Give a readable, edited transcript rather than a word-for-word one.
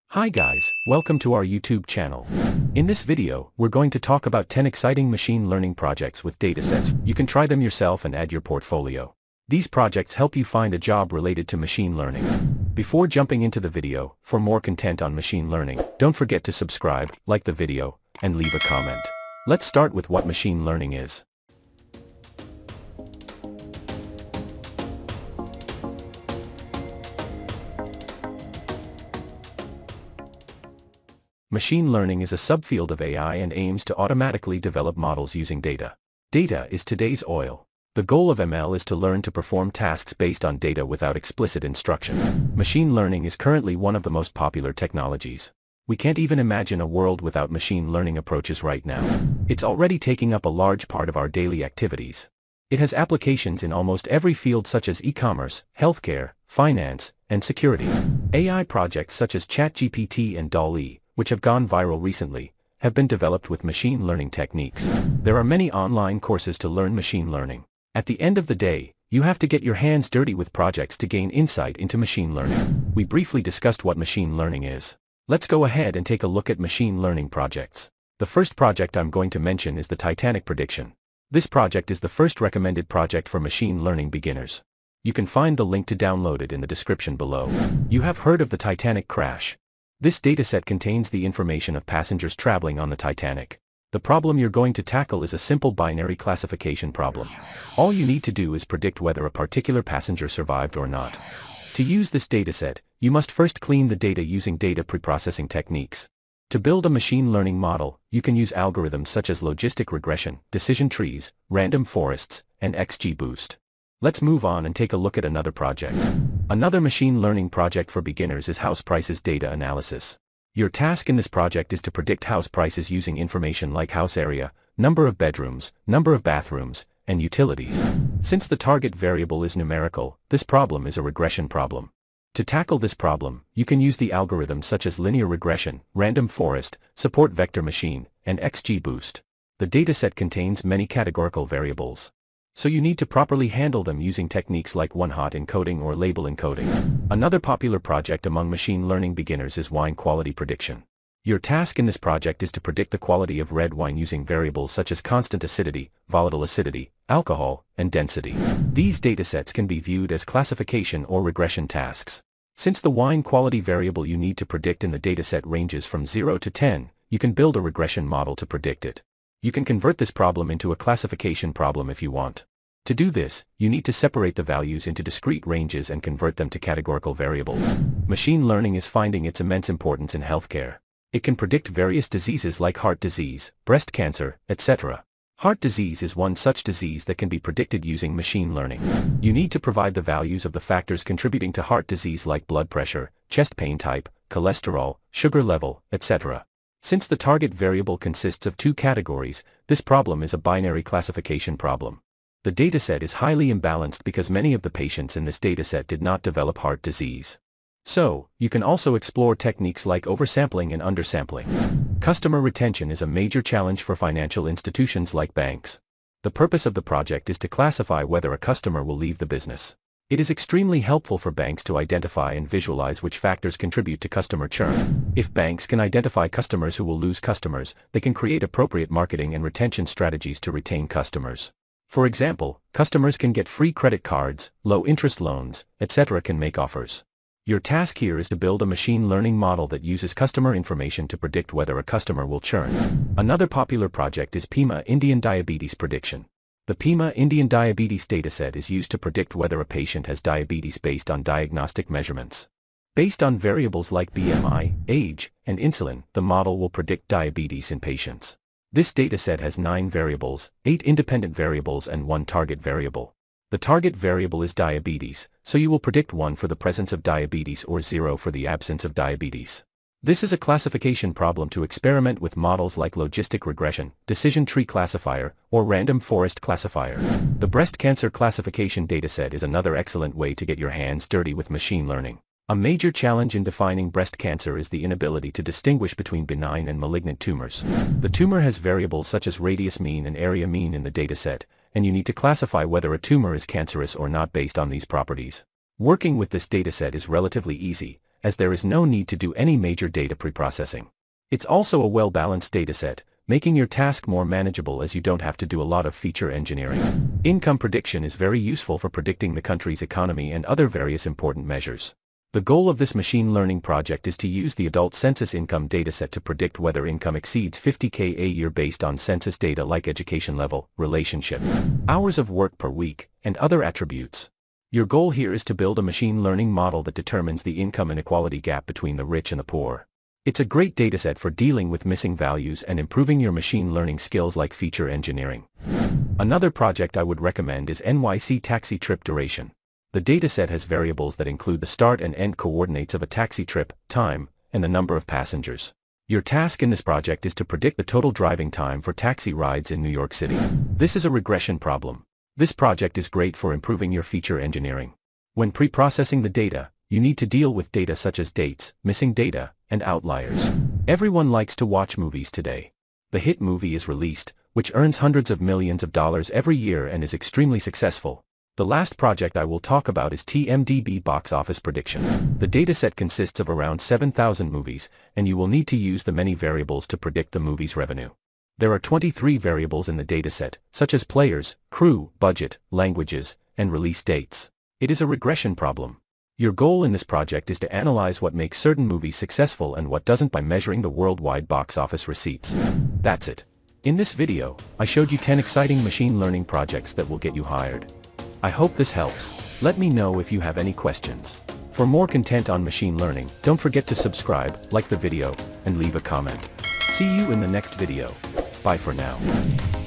Hi guys, welcome to our YouTube channel. In this video, we're going to talk about 10 exciting machine learning projects with datasets. You can try them yourself and add your portfolio. These projects help you find a job related to machine learning. Before jumping into the video, for more content on machine learning, don't forget to subscribe, like the video, and leave a comment. Let's start with what machine learning is. Machine learning is a subfield of AI and aims to automatically develop models using data. Data is today's oil. The goal of ML is to learn to perform tasks based on data without explicit instruction. Machine learning is currently one of the most popular technologies. We can't even imagine a world without machine learning approaches right now. It's already taking up a large part of our daily activities. It has applications in almost every field such as e-commerce, healthcare, finance, and security. AI projects such as ChatGPT and DALL-E, which have gone viral recently, have been developed with machine learning techniques. There are many online courses to learn machine learning. At the end of the day, you have to get your hands dirty with projects to gain insight into machine learning. We briefly discussed what machine learning is. Let's go ahead and take a look at machine learning projects. The first project I'm going to mention is the Titanic prediction. This project is the first recommended project for machine learning beginners. You can find the link to download it in the description below. You have heard of the Titanic crash. This dataset contains the information of passengers traveling on the Titanic. The problem you're going to tackle is a simple binary classification problem. All you need to do is predict whether a particular passenger survived or not. To use this dataset, you must first clean the data using data preprocessing techniques. To build a machine learning model, you can use algorithms such as logistic regression, decision trees, random forests, and XGBoost. Let's move on and take a look at another project. Another machine learning project for beginners is house prices data analysis. Your task in this project is to predict house prices using information like house area, number of bedrooms, number of bathrooms, and utilities. Since the target variable is numerical, this problem is a regression problem. To tackle this problem, you can use the algorithms such as linear regression, random forest, support vector machine, and XGBoost. The dataset contains many categorical variables, so you need to properly handle them using techniques like one-hot encoding or label encoding. Another popular project among machine learning beginners is wine quality prediction. Your task in this project is to predict the quality of red wine using variables such as constant acidity, volatile acidity, alcohol, and density. These datasets can be viewed as classification or regression tasks. Since the wine quality variable you need to predict in the dataset ranges from 0 to 10, you can build a regression model to predict it. You can convert this problem into a classification problem if you want. To do this, you need to separate the values into discrete ranges and convert them to categorical variables. Machine learning is finding its immense importance in healthcare. It can predict various diseases like heart disease, breast cancer, etc. Heart disease is one such disease that can be predicted using machine learning. You need to provide the values of the factors contributing to heart disease like blood pressure, chest pain type, cholesterol, sugar level, etc. Since the target variable consists of two categories, this problem is a binary classification problem. The dataset is highly imbalanced because many of the patients in this dataset did not develop heart disease. So, you can also explore techniques like oversampling and undersampling. Customer retention is a major challenge for financial institutions like banks. The purpose of the project is to classify whether a customer will leave the business. It is extremely helpful for banks to identify and visualize which factors contribute to customer churn. If banks can identify customers who will lose customers, they can create appropriate marketing and retention strategies to retain customers. For example, customers can get free credit cards, low-interest loans, etc. can make offers. Your task here is to build a machine learning model that uses customer information to predict whether a customer will churn. Another popular project is PIMA Indian diabetes prediction. The PIMA Indian diabetes dataset is used to predict whether a patient has diabetes based on diagnostic measurements. Based on variables like BMI, age, and insulin, the model will predict diabetes in patients. This dataset has 9 variables, 8 independent variables and 1 target variable. The target variable is diabetes, so you will predict 1 for the presence of diabetes or 0 for the absence of diabetes. This is a classification problem to experiment with models like logistic regression, decision tree classifier, or random forest classifier. The breast cancer classification dataset is another excellent way to get your hands dirty with machine learning. A major challenge in defining breast cancer is the inability to distinguish between benign and malignant tumors. The tumor has variables such as radius mean and area mean in the dataset, and you need to classify whether a tumor is cancerous or not based on these properties. Working with this dataset is relatively easy, as there is no need to do any major data preprocessing. It's also a well-balanced dataset, making your task more manageable as you don't have to do a lot of feature engineering. Income prediction is very useful for predicting the country's economy and other various important measures. The goal of this machine learning project is to use the adult census income dataset to predict whether income exceeds 50K a year based on census data like education level, relationship, hours of work per week, and other attributes. Your goal here is to build a machine learning model that determines the income inequality gap between the rich and the poor. It's a great dataset for dealing with missing values and improving your machine learning skills like feature engineering. Another project I would recommend is NYC taxi trip duration. The dataset has variables that include the start and end coordinates of a taxi trip, time, and the number of passengers. Your task in this project is to predict the total driving time for taxi rides in New York City. This is a regression problem. This project is great for improving your feature engineering. When pre-processing the data, you need to deal with data such as dates, missing data, and outliers. Everyone likes to watch movies today. The hit movie is released, which earns hundreds of millions of dollars every year and is extremely successful. The last project I will talk about is TMDB box office prediction. The dataset consists of around 7,000 movies, and you will need to use the many variables to predict the movie's revenue. There are 23 variables in the dataset, such as players, crew, budget, languages, and release dates. It is a regression problem. Your goal in this project is to analyze what makes certain movies successful and what doesn't by measuring the worldwide box office receipts. That's it. In this video, I showed you 10 exciting machine learning projects that will get you hired. I hope this helps. Let me know if you have any questions. For more content on machine learning, don't forget to subscribe, like the video, and leave a comment. See you in the next video. Bye for now.